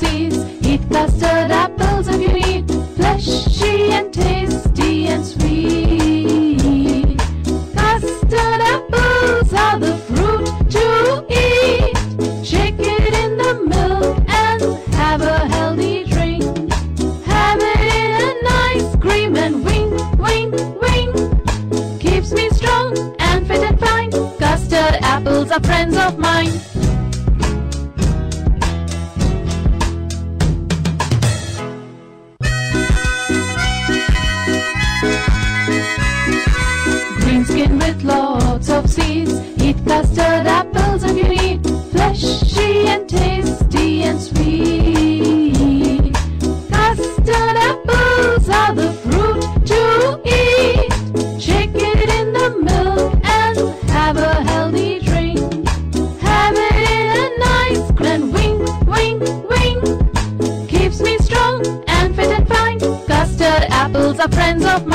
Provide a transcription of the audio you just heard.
seeds. Eat custard apples if you need, fleshy and tasty and sweet. Custard apples are the fruit to eat. Shake it in the milk and have a healthy drink. Have it in an ice cream and wink, wink, wink. Keeps me strong and fit and fine. Custard apples are friends of mine. Green skin with lots of seeds. Eat custard apples if you need, fleshy and tasty and sweet. Custard apples are the fruit to eat. Shake it in the milk and have a healthy drink. Have it in an ice cream and wink, wink, wink. Keeps me strong and fit and fine. Custard apples are friends of mine.